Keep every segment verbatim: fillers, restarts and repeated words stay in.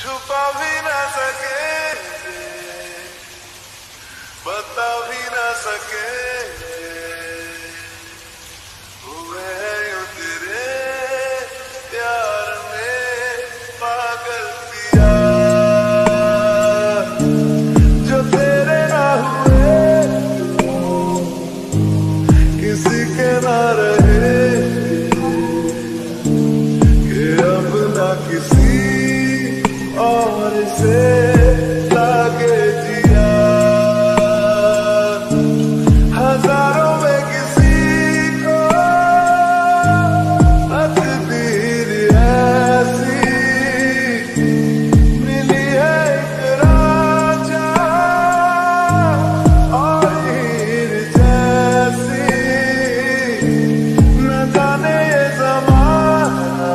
छुपा भी ना सके, बता भी ना सके, हुए हैं यूं तेरे प्यार में पागल पिया, जो तेरे ना हुए किसी के ना रहे, कि अब ना किसी और से लागे जिया, हजारों में किसी को तकदीर ऐसी मिली है, एक राजा और हीर जैसी, न जाने ये ज़माना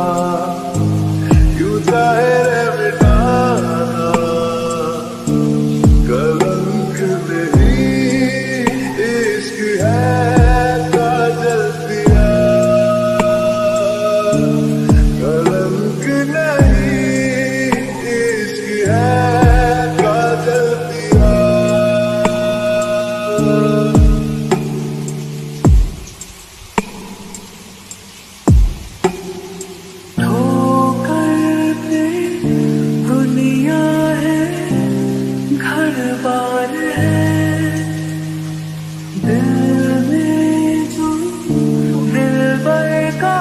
क्यों चाहे कलंक नहीं इश्क है काजल दिया, कलंक नहीं इश्क है काजल दिया। ठोकर पे दुनिया है, घर बार है, दिल में जो दिलबर का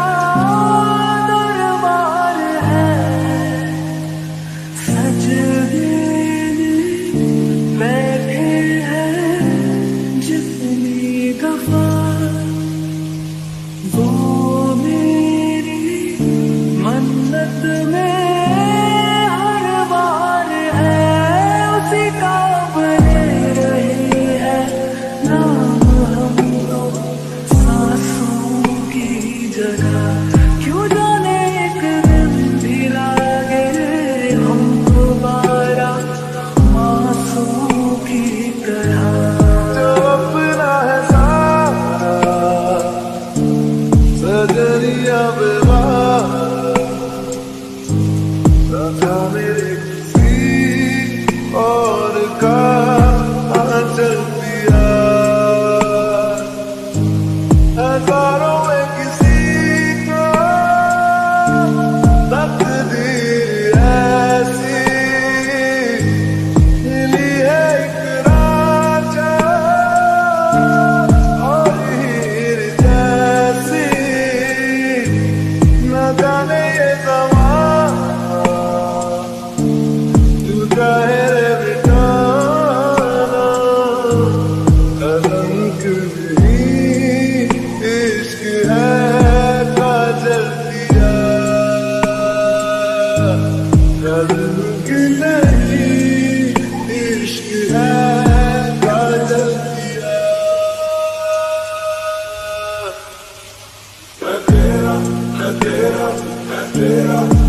दरबार है, सजदे में बैठे हैं जितनी दफा, वो मेरी मन्नत में हर बार है, उसी का बने रही है नाम हम लोग सांसों की जगह, क्यों जाने एक दिन भी लागे हम दोबारा मासूम की तरह, जो अपना है सारा सजनिया बेवार, न था मेरे किसी और का आंचल पिया, हजारों में किसी को तकदीर ऐसी मिली है, एक राजा और हीर जैसी, न जाने ये ज़माना तू चाहे रे मिटाना, कलंक नहीं इश्क है काजल दिया, कलंक नहीं इश्क है काजल दिया। मैं तेरा मैं तेरा मैं तेरा